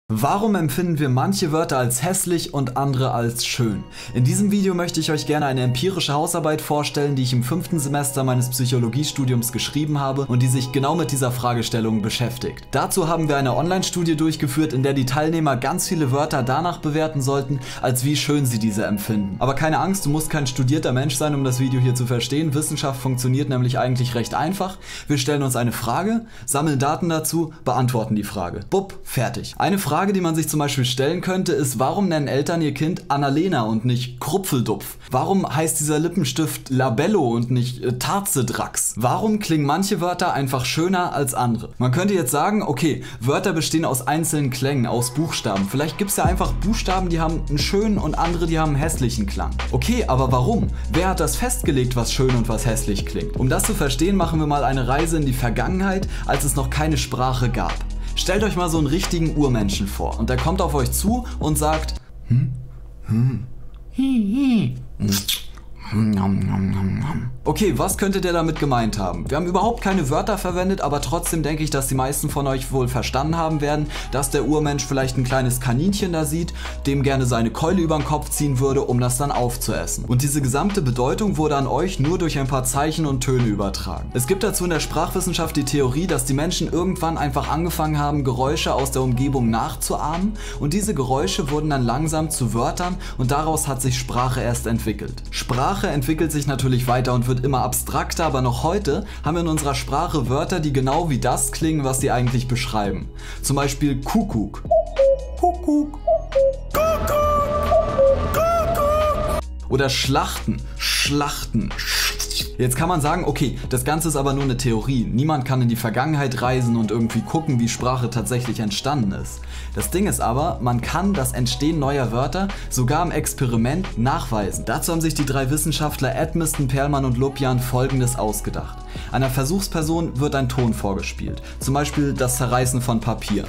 Warum empfinden wir manche Wörter als hässlich und andere als schön? In diesem Video möchte ich euch gerne eine empirische Hausarbeit vorstellen, die ich im 5. Semester meines Psychologiestudiums geschrieben habe und die sich genau mit dieser Fragestellung beschäftigt. Dazu haben wir eine Online-Studie durchgeführt, in der die Teilnehmer ganz viele Wörter danach bewerten sollten, als wie schön sie diese empfinden. Aber keine Angst, du musst kein studierter Mensch sein, um das Video hier zu verstehen. Wissenschaft funktioniert nämlich eigentlich recht einfach. Wir stellen uns eine Frage, sammeln Daten dazu, beantworten die Frage. Bupp, fertig. Eine Frage, die man sich zum Beispiel stellen könnte, ist: Warum nennen Eltern ihr Kind Annalena und nicht Krupfeldupf? Warum heißt dieser Lippenstift Labello und nicht Tarzedrax? Warum klingen manche Wörter einfach schöner als andere? Man könnte jetzt sagen, okay, Wörter bestehen aus einzelnen Klängen, aus Buchstaben. Vielleicht gibt es ja einfach Buchstaben, die haben einen schönen und andere, die haben einen hässlichen Klang. Okay, aber warum? Wer hat das festgelegt, was schön und was hässlich klingt? Um das zu verstehen, machen wir mal eine Reise in die Vergangenheit, als es noch keine Sprache gab. Stellt euch mal so einen richtigen Urmenschen vor und der kommt auf euch zu und sagt Okay, was könnte der damit gemeint haben? Wir haben überhaupt keine Wörter verwendet, aber trotzdem denke ich, dass die meisten von euch wohl verstanden haben werden, dass der Urmensch vielleicht ein kleines Kaninchen da sieht, dem gerne seine Keule über den Kopf ziehen würde, um das dann aufzuessen. Und diese gesamte Bedeutung wurde an euch nur durch ein paar Zeichen und Töne übertragen. Es gibt dazu in der Sprachwissenschaft die Theorie, dass die Menschen irgendwann einfach angefangen haben, Geräusche aus der Umgebung nachzuahmen und diese Geräusche wurden dann langsam zu Wörtern und daraus hat sich Sprache erst entwickelt. Sprache entwickelt sich natürlich weiter und wird immer abstrakter, aber noch heute haben wir in unserer Sprache Wörter, die genau wie das klingen, was sie eigentlich beschreiben. Zum Beispiel Kuckuck. Kuckuck. Oder Schlachten. Schlachten. Jetzt kann man sagen, okay, das Ganze ist aber nur eine Theorie. Niemand kann in die Vergangenheit reisen und irgendwie gucken, wie Sprache tatsächlich entstanden ist. Das Ding ist aber, man kann das Entstehen neuer Wörter sogar im Experiment nachweisen. Dazu haben sich die drei Wissenschaftler Edmiston, Perlman und Lupjan Folgendes ausgedacht. Einer Versuchsperson wird ein Ton vorgespielt, zum Beispiel das Zerreißen von Papier.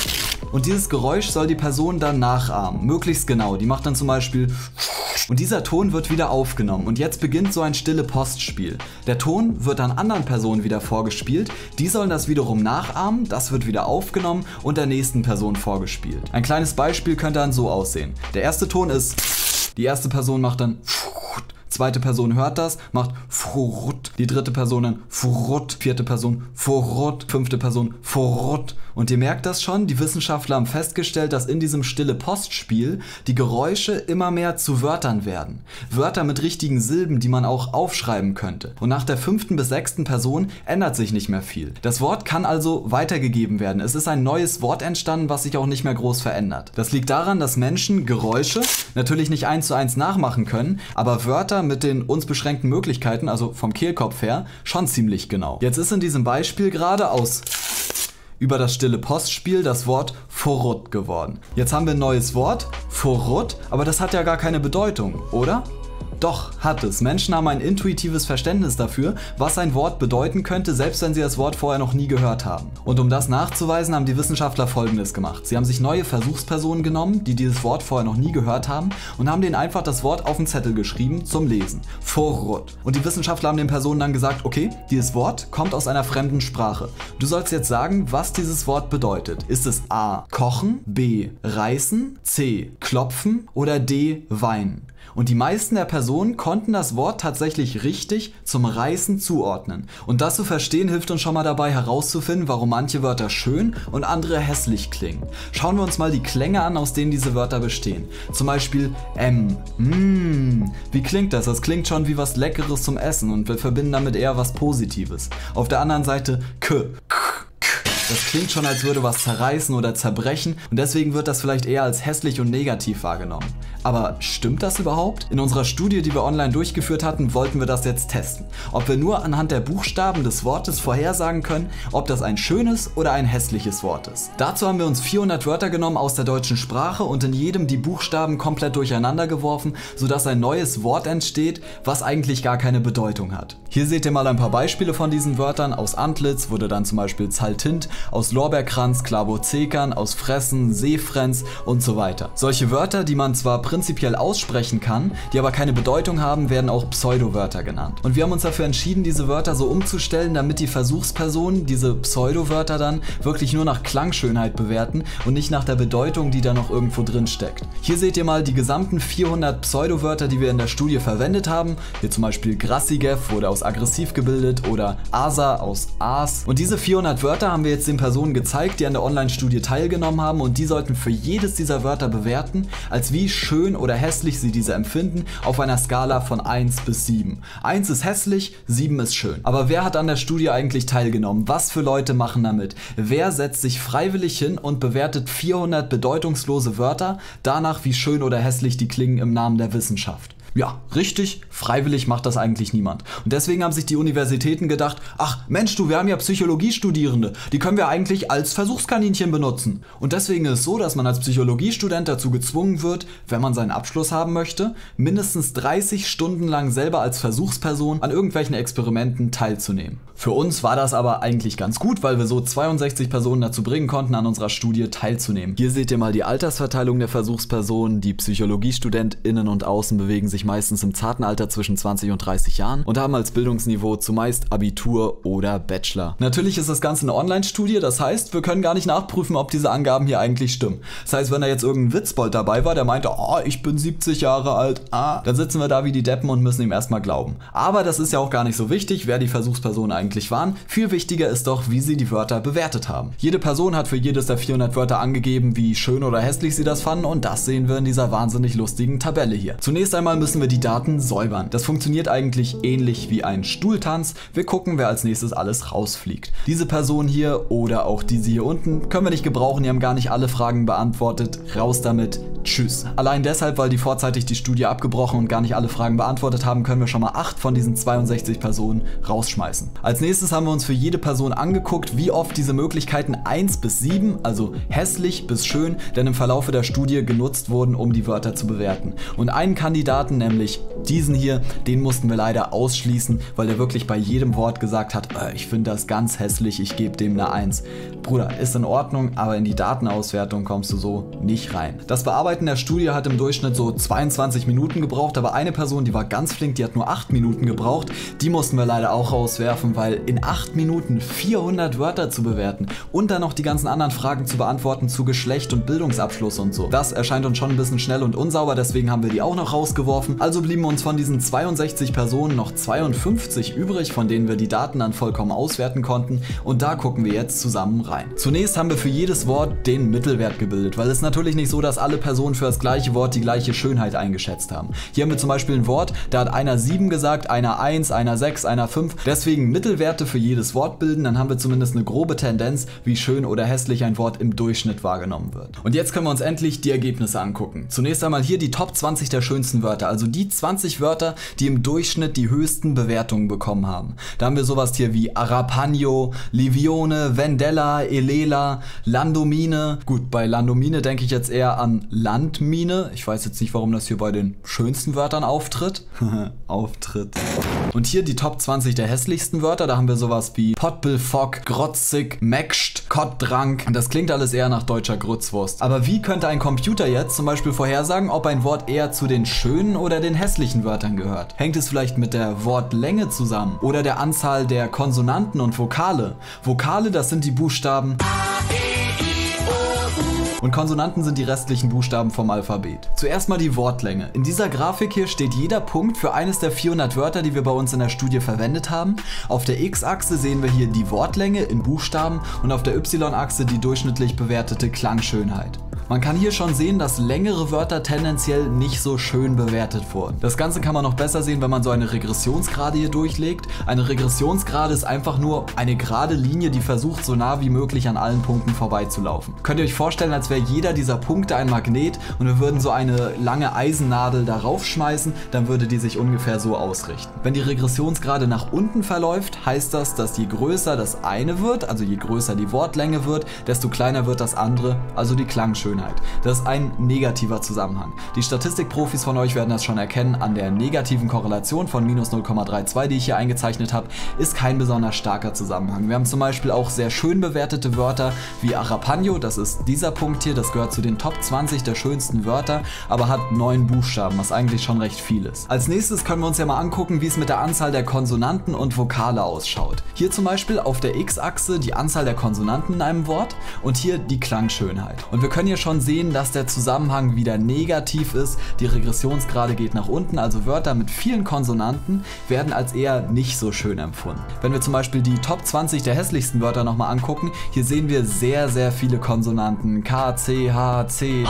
Und dieses Geräusch soll die Person dann nachahmen, möglichst genau. Die macht dann zum Beispiel und dieser Ton wird wieder aufgenommen und jetzt beginnt so ein stille Postspiel. Der Ton wird dann anderen Personen wieder vorgespielt, die sollen das wiederum nachahmen, das wird wieder aufgenommen und der nächsten Person vorgespielt. Ein kleines Beispiel könnte dann so aussehen. Der erste Ton ist, die erste Person macht dann, zweite Person hört das, macht Furut, die dritte Person dann Furut, vierte Person Furut, fünfte Person Furut. Und ihr merkt das schon, die Wissenschaftler haben festgestellt, dass in diesem stille Postspiel die Geräusche immer mehr zu Wörtern werden. Wörter mit richtigen Silben, die man auch aufschreiben könnte. Und nach der 5. bis 6. Person ändert sich nicht mehr viel. Das Wort kann also weitergegeben werden. Es ist ein neues Wort entstanden, was sich auch nicht mehr groß verändert. Das liegt daran, dass Menschen Geräusche natürlich nicht 1:1 nachmachen können, aber Wörter mit den uns beschränkten Möglichkeiten, also vom Kehlkopf her, schon ziemlich genau. Jetzt ist in diesem Beispiel gerade aus über das stille Postspiel das Wort Furut geworden. Jetzt haben wir ein neues Wort, Furut, aber das hat ja gar keine Bedeutung, oder? Doch, hat es. Menschen haben ein intuitives Verständnis dafür, was ein Wort bedeuten könnte, selbst wenn sie das Wort vorher noch nie gehört haben. Und um das nachzuweisen, haben die Wissenschaftler Folgendes gemacht. Sie haben sich neue Versuchspersonen genommen, die dieses Wort vorher noch nie gehört haben und haben denen einfach das Wort auf den Zettel geschrieben zum Lesen. Furut. Und die Wissenschaftler haben den Personen dann gesagt, okay, dieses Wort kommt aus einer fremden Sprache. Du sollst jetzt sagen, was dieses Wort bedeutet. Ist es A. Kochen, B. Reißen, C. Klopfen oder D. Weinen? Und die meisten der Personen konnten das Wort tatsächlich richtig zum Reißen zuordnen. Und das zu verstehen hilft uns schon mal dabei herauszufinden, warum manche Wörter schön und andere hässlich klingen. Schauen wir uns mal die Klänge an, aus denen diese Wörter bestehen. Zum Beispiel M. Wie klingt das? Das klingt schon wie was Leckeres zum Essen und wir verbinden damit eher was Positives. Auf der anderen Seite K. Das klingt schon, als würde was zerreißen oder zerbrechen und deswegen wird das vielleicht eher als hässlich und negativ wahrgenommen. Aber stimmt das überhaupt? In unserer Studie, die wir online durchgeführt hatten, wollten wir das jetzt testen. Ob wir nur anhand der Buchstaben des Wortes vorhersagen können, ob das ein schönes oder ein hässliches Wort ist. Dazu haben wir uns 400 Wörter genommen aus der deutschen Sprache und in jedem die Buchstaben komplett durcheinander geworfen, sodass ein neues Wort entsteht, was eigentlich gar keine Bedeutung hat. Hier seht ihr mal ein paar Beispiele von diesen Wörtern. Aus Antlitz wurde dann zum Beispiel Zaltint aus Lorbeerkranz, Klabozekern, aus Fressen, Seefrenz und so weiter. Solche Wörter, die man zwar prinzipiell aussprechen kann, die aber keine Bedeutung haben, werden auch Pseudowörter genannt. Und wir haben uns dafür entschieden, diese Wörter so umzustellen, damit die Versuchspersonen diese Pseudowörter dann wirklich nur nach Klangschönheit bewerten und nicht nach der Bedeutung, die da noch irgendwo drin steckt. Hier seht ihr mal die gesamten 400 Pseudowörter, die wir in der Studie verwendet haben. Hier zum Beispiel Grassigev wurde aus aggressiv gebildet oder Asa aus Aas. Und diese 400 Wörter haben wir jetzt den Personen gezeigt, die an der Online-Studie teilgenommen haben, und die sollten für jedes dieser Wörter bewerten, als wie schön oder hässlich sie diese empfinden, auf einer Skala von 1 bis 7. 1 ist hässlich, 7 ist schön. Aber wer hat an der Studie eigentlich teilgenommen? Was für Leute machen damit? Wer setzt sich freiwillig hin und bewertet 400 bedeutungslose Wörter danach, wie schön oder hässlich die klingen im Namen der Wissenschaft? Ja, richtig, freiwillig macht das eigentlich niemand. Und deswegen haben sich die Universitäten gedacht, ach Mensch du, wir haben ja Psychologiestudierende, die können wir eigentlich als Versuchskaninchen benutzen. Und deswegen ist es so, dass man als Psychologiestudent dazu gezwungen wird, wenn man seinen Abschluss haben möchte, mindestens 30 Stunden lang selber als Versuchsperson an irgendwelchen Experimenten teilzunehmen. Für uns war das aber eigentlich ganz gut, weil wir so 62 Personen dazu bringen konnten, an unserer Studie teilzunehmen. Hier seht ihr mal die Altersverteilung der Versuchspersonen. Die PsychologiestudentInnen und Außen bewegen sich meistens im zarten Alter zwischen 20 und 30 Jahren und haben als Bildungsniveau zumeist Abitur oder Bachelor. Natürlich ist das Ganze eine Online-Studie, das heißt, wir können gar nicht nachprüfen, ob diese Angaben hier eigentlich stimmen. Das heißt, wenn da jetzt irgendein Witzbold dabei war, der meinte, oh, ich bin 70 Jahre alt, dann sitzen wir da wie die Deppen und müssen ihm erstmal glauben. Aber das ist ja auch gar nicht so wichtig, wer die Versuchspersonen eigentlich waren. Viel wichtiger ist doch, wie sie die Wörter bewertet haben. Jede Person hat für jedes der 400 Wörter angegeben, wie schön oder hässlich sie das fanden, und das sehen wir in dieser wahnsinnig lustigen Tabelle hier. Zunächst einmal müssen wir die Daten säubern. Das funktioniert eigentlich ähnlich wie ein Stuhltanz. Wir gucken, wer als nächstes alles rausfliegt. Diese Person hier oder auch diese hier unten können wir nicht gebrauchen, die haben gar nicht alle Fragen beantwortet. Raus damit. Tschüss. Allein deshalb, weil die vorzeitig die Studie abgebrochen und gar nicht alle Fragen beantwortet haben, können wir schon mal 8 von diesen 62 Personen rausschmeißen. Als nächstes haben wir uns für jede Person angeguckt, wie oft diese Möglichkeiten 1 bis 7, also hässlich bis schön, denn im Verlaufe der Studie genutzt wurden, um die Wörter zu bewerten. Und einen Kandidaten, nämlich diesen hier, den mussten wir leider ausschließen, weil der wirklich bei jedem Wort gesagt hat, ich finde das ganz hässlich, ich gebe dem eine 1. Bruder, ist in Ordnung, aber in die Datenauswertung kommst du so nicht rein. Das Bearbeiten der Studie hat im Durchschnitt so 22 Minuten gebraucht, aber eine Person, die war ganz flink, die hat nur 8 Minuten gebraucht. Die mussten wir leider auch rauswerfen, weil in 8 Minuten 400 Wörter zu bewerten und dann noch die ganzen anderen Fragen zu beantworten zu Geschlecht und Bildungsabschluss und so. Das erscheint uns schon ein bisschen schnell und unsauber, deswegen haben wir die auch noch rausgeworfen. Also blieben uns von diesen 62 Personen noch 52 übrig, von denen wir die Daten dann vollkommen auswerten konnten, und da gucken wir jetzt zusammen rein. Zunächst haben wir für jedes Wort den Mittelwert gebildet, weil es natürlich nicht so, dass alle Personen für das gleiche Wort die gleiche Schönheit eingeschätzt haben. Hier haben wir zum Beispiel ein Wort, da hat einer 7 gesagt, einer 1, einer 6, einer 5. Deswegen Mittelwerte für jedes Wort bilden, dann haben wir zumindest eine grobe Tendenz, wie schön oder hässlich ein Wort im Durchschnitt wahrgenommen wird. Und jetzt können wir uns endlich die Ergebnisse angucken. Zunächst einmal hier die Top 20 der schönsten Wörter, also die 20 Wörter, die im Durchschnitt die höchsten Bewertungen bekommen haben. Da haben wir sowas hier wie Arapagno, Livione, Vendella, Elela, Landomine. Gut, bei Landomine denke ich jetzt eher an Landmine. Ich weiß jetzt nicht, warum das hier bei den schönsten Wörtern auftritt. Und hier die Top 20 der hässlichsten Wörter. Da haben wir sowas wie Pottbelfock, Grotzig, Mäckscht, Kottdrank. Und das klingt alles eher nach deutscher Grützwurst. Aber wie könnte ein Computer jetzt zum Beispiel vorhersagen, ob ein Wort eher zu den schönen oder den hässlichen Wörtern gehört? Hängt es vielleicht mit der Wortlänge zusammen oder der Anzahl der Konsonanten und Vokale? Vokale, das sind die Buchstaben und Konsonanten sind die restlichen Buchstaben vom Alphabet. Zuerst mal die Wortlänge. In dieser Grafik hier steht jeder Punkt für eines der 400 Wörter, die wir bei uns in der Studie verwendet haben. Auf der X-Achse sehen wir hier die Wortlänge in Buchstaben und auf der Y-Achse die durchschnittlich bewertete Klangschönheit. Man kann hier schon sehen, dass längere Wörter tendenziell nicht so schön bewertet wurden. Das Ganze kann man noch besser sehen, wenn man so eine Regressionsgrade hier durchlegt. Eine Regressionsgrade ist einfach nur eine gerade Linie, die versucht, so nah wie möglich an allen Punkten vorbeizulaufen. Könnt ihr euch vorstellen, als wäre jeder dieser Punkte ein Magnet und wir würden so eine lange Eisennadel darauf schmeißen, dann würde die sich ungefähr so ausrichten. Wenn die Regressionsgrade nach unten verläuft, heißt das, dass je größer das eine wird, also je größer die Wortlänge wird, desto kleiner wird das andere, also die Klangschönheit. Klangschönheit. Das ist ein negativer Zusammenhang. Die Statistikprofis von euch werden das schon erkennen, an der negativen Korrelation von minus 0,32, die ich hier eingezeichnet habe, ist kein besonders starker Zusammenhang. Wir haben zum Beispiel auch sehr schön bewertete Wörter wie Arapaño, das ist dieser Punkt hier, das gehört zu den Top 20 der schönsten Wörter, aber hat 9 Buchstaben, was eigentlich schon recht viel ist. Als nächstes können wir uns ja mal angucken, wie es mit der Anzahl der Konsonanten und Vokale ausschaut. Hier zum Beispiel auf der X-Achse die Anzahl der Konsonanten in einem Wort und hier die Klangschönheit. Und wir können hier schon sehen, dass der Zusammenhang wieder negativ ist, die Regressionsgrade geht nach unten, also Wörter mit vielen Konsonanten werden als eher nicht so schön empfunden. Wenn wir zum Beispiel die Top 20 der hässlichsten Wörter nochmal angucken, hier sehen wir sehr, sehr viele Konsonanten. K, C, H, C.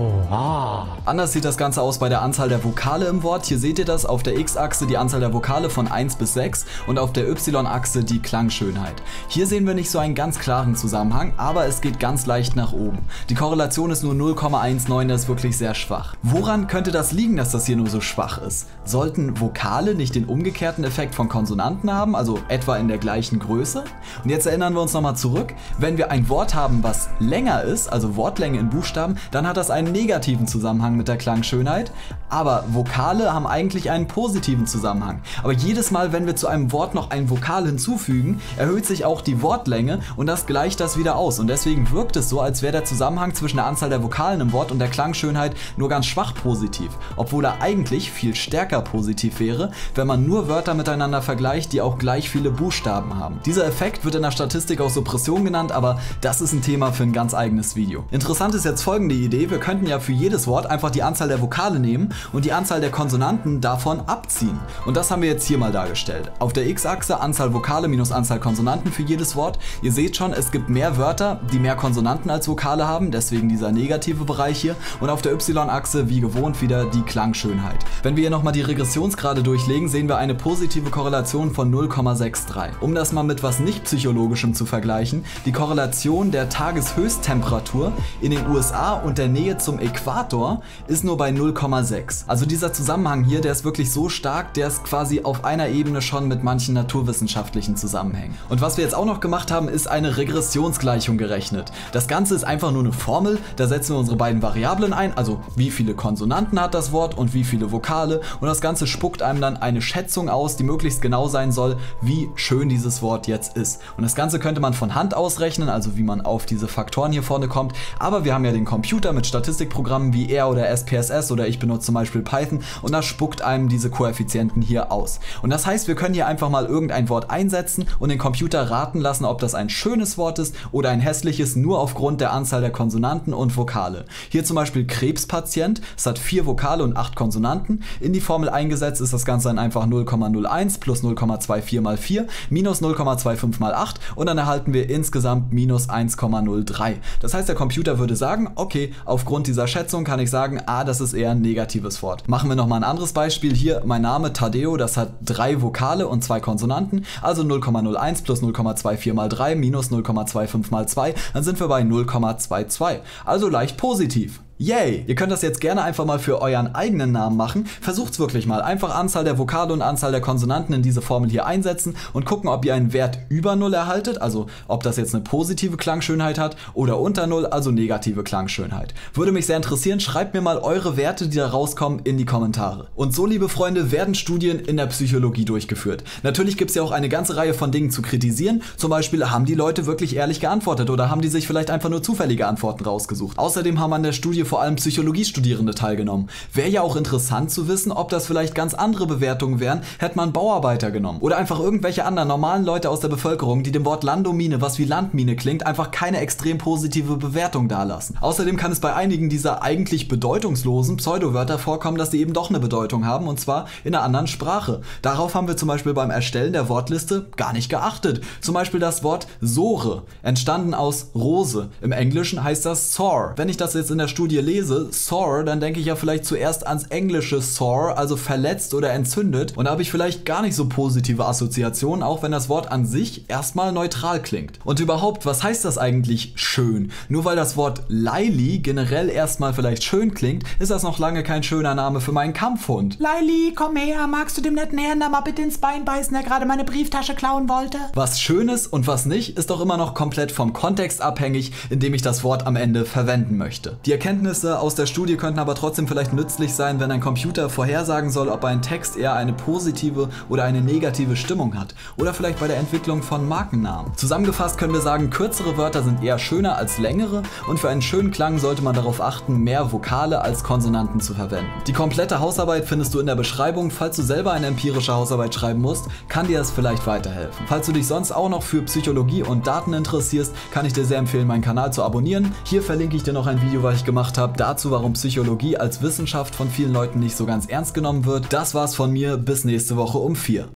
Anders sieht das Ganze aus bei der Anzahl der Vokale im Wort. Hier seht ihr das, auf der X-Achse die Anzahl der Vokale von 1 bis 6 und auf der Y-Achse die Klangschönheit. Hier sehen wir nicht so einen ganz klaren Zusammenhang, aber es geht ganz leicht nach oben. Die Korrelation ist nur 0,19, das ist wirklich sehr schwach. Woran könnte das liegen, dass das hier nur so schwach ist? Sollten Vokale nicht den umgekehrten Effekt von Konsonanten haben, also etwa in der gleichen Größe? Und jetzt erinnern wir uns nochmal zurück, wenn wir ein Wort haben, was länger ist, also Wortlänge in Buchstaben, dann hat das einen negativen Zusammenhang mit der Klangschönheit, aber Vokale haben eigentlich einen positiven Zusammenhang. Aber jedes Mal, wenn wir zu einem Wort noch ein Vokal hinzufügen, erhöht sich auch die Wortlänge und das gleicht das wieder aus. Und deswegen wirkt es so, als wäre der Zusammenhang zwischen der Anzahl der Vokalen im Wort und der Klangschönheit nur ganz schwach positiv, obwohl er eigentlich viel stärker positiv wäre, wenn man nur Wörter miteinander vergleicht, die auch gleich viele Buchstaben haben. Dieser Effekt wird in der Statistik auch Suppression genannt, aber das ist ein Thema für ein ganz eigenes Video. Interessant ist jetzt folgende Idee: Wir könnten ja für jedes Wort einfach die Anzahl der Vokale nehmen und die Anzahl der Konsonanten davon abziehen. Und das haben wir jetzt hier mal dargestellt. Auf der X-Achse Anzahl Vokale minus Anzahl Konsonanten für jedes Wort. Ihr seht schon, es gibt mehr Wörter, die mehr Konsonanten als Vokale haben, deswegen dieser negative Bereich hier. Und auf der Y-Achse wie gewohnt wieder die Klangschönheit. Wenn wir hier nochmal die Regressionsgrade durchlegen, sehen wir eine positive Korrelation von 0,63. Um das mal mit was nicht psychologischem zu vergleichen, die Korrelation der Tageshöchsttemperatur in den USA und der Nähe zum Äquator ist nur bei 0,6. Also dieser Zusammenhang hier, der ist wirklich so stark, der ist quasi auf einer Ebene schon mit manchen naturwissenschaftlichen Zusammenhängen. Und was wir jetzt auch noch gemacht haben, ist eine Regressionsgleichung gerechnet. Das Ganze ist einfach nur eine Formel, da setzen wir unsere beiden Variablen ein, also wie viele Konsonanten hat das Wort und wie viele Vokale, und das Ganze spuckt einem dann eine Schätzung aus, die möglichst genau sein soll, wie schön dieses Wort jetzt ist. Und das Ganze könnte man von Hand ausrechnen, also wie man auf diese Faktoren hier vorne kommt, aber wir haben ja den Computer mit Statistikprogrammen wie R oder SPSS oder ich benutze zum Beispiel Python und das spuckt einem diese Koeffizienten hier aus. Und das heißt, wir können hier einfach mal irgendein Wort einsetzen und den Computer raten lassen, ob das ein schönes Wort ist oder ein hässliches, nur aufgrund der Anzahl der Konsonanten und Vokale. Hier zum Beispiel Krebspatient, es hat 4 Vokale und 8 Konsonanten. In die Formel eingesetzt ist das Ganze dann einfach 0,01 plus 0,24 mal 4 minus 0,25 mal 8 und dann erhalten wir insgesamt minus 1,03. Das heißt, der Computer würde sagen, okay, aufgrund dieser Schätzung kann ich sagen, das ist eher ein negatives Wort. Machen wir nochmal ein anderes Beispiel. Hier mein Name Tadeo, das hat 3 Vokale und 2 Konsonanten, also 0,01 plus 0,24 mal 3 minus 0,25 mal 2, dann sind wir bei 0,22. Also leicht positiv. Yay! Ihr könnt das jetzt gerne einfach mal für euren eigenen Namen machen. Versucht's wirklich mal. Einfach Anzahl der Vokale und Anzahl der Konsonanten in diese Formel hier einsetzen und gucken, ob ihr einen Wert über 0 erhaltet, also ob das jetzt eine positive Klangschönheit hat, oder unter 0, also negative Klangschönheit. Würde mich sehr interessieren, schreibt mir mal eure Werte, die da rauskommen, in die Kommentare. Und so, liebe Freunde, werden Studien in der Psychologie durchgeführt. Natürlich gibt es ja auch eine ganze Reihe von Dingen zu kritisieren. Zum Beispiel, haben die Leute wirklich ehrlich geantwortet oder haben die sich vielleicht einfach nur zufällige Antworten rausgesucht? Außerdem haben an der Studie vor allem Psychologiestudierende teilgenommen. Wäre ja auch interessant zu wissen, ob das vielleicht ganz andere Bewertungen wären, hätte man Bauarbeiter genommen. Oder einfach irgendwelche anderen normalen Leute aus der Bevölkerung, die dem Wort Landomine, was wie Landmine klingt, einfach keine extrem positive Bewertung dalassen. Außerdem kann es bei einigen dieser eigentlich bedeutungslosen Pseudowörter vorkommen, dass sie eben doch eine Bedeutung haben, und zwar in einer anderen Sprache. Darauf haben wir zum Beispiel beim Erstellen der Wortliste gar nicht geachtet. Zum Beispiel das Wort Sore, entstanden aus Rose. Im Englischen heißt das Sore. Wenn ich das jetzt in der Studie 4 lese, sore, dann denke ich ja vielleicht zuerst ans englische sore, also verletzt oder entzündet. Und da habe ich vielleicht gar nicht so positive Assoziationen, auch wenn das Wort an sich erstmal neutral klingt. Und überhaupt, was heißt das eigentlich schön? Nur weil das Wort Laili generell erstmal vielleicht schön klingt, ist das noch lange kein schöner Name für meinen Kampfhund. Laili, komm her, magst du dem netten Herrn da mal bitte ins Bein beißen, der gerade meine Brieftasche klauen wollte? Was schön ist und was nicht, ist doch immer noch komplett vom Kontext abhängig, in dem ich das Wort am Ende verwenden möchte. Die Erkenntnisse aus der Studie könnten aber trotzdem vielleicht nützlich sein, wenn ein Computer vorhersagen soll, ob ein Text eher eine positive oder eine negative Stimmung hat. Oder vielleicht bei der Entwicklung von Markennamen. Zusammengefasst können wir sagen, kürzere Wörter sind eher schöner als längere und für einen schönen Klang sollte man darauf achten, mehr Vokale als Konsonanten zu verwenden. Die komplette Hausarbeit findest du in der Beschreibung. Falls du selber eine empirische Hausarbeit schreiben musst, kann dir das vielleicht weiterhelfen. Falls du dich sonst auch noch für Psychologie und Daten interessierst, kann ich dir sehr empfehlen, meinen Kanal zu abonnieren. Hier verlinke ich dir noch ein Video, was ich gemacht habe, dazu, warum Psychologie als Wissenschaft von vielen Leuten nicht so ganz ernst genommen wird. Das war's von mir, bis nächste Woche um 4.